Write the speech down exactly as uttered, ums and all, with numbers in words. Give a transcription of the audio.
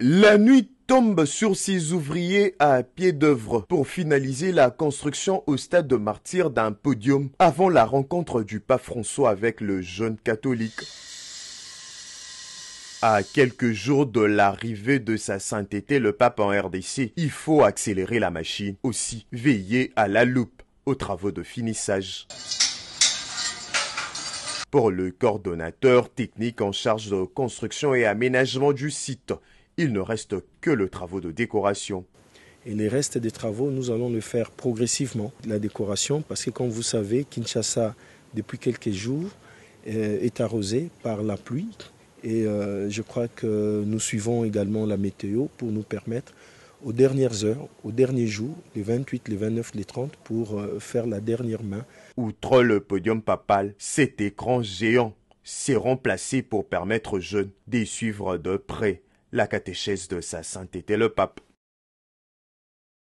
La nuit tombe sur ces ouvriers à pied d'œuvre pour finaliser la construction au stade de martyr d'un podium avant la rencontre du pape François avec le jeune catholique. À quelques jours de l'arrivée de sa sainteté, le pape en R D C, il faut accélérer la machine. Aussi, veiller à la loupe aux travaux de finissage. Pour le coordonnateur technique en charge de construction et aménagement du site, il ne reste que le travaux de décoration. Et les restes des travaux, nous allons le faire progressivement, la décoration, parce que comme vous savez, Kinshasa, depuis quelques jours, est arrosé par la pluie. Et euh, je crois que nous suivons également la météo pour nous permettre, aux dernières heures, aux derniers jours, les vingt-huit, les vingt-neuf, les trente, pour euh, faire la dernière main. Outre le podium papal, cet écran géant s'est remplacé pour permettre aux jeunes de suivre de près la catéchèse de sa sainteté le pape.